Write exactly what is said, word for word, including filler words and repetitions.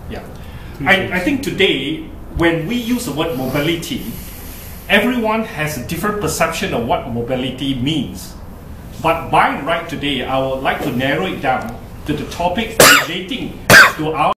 Yeah. I, I think today, when we use the word mobility, everyone has a different perception of what mobility means. But by right today, I would like to narrow it down to the topic relating to our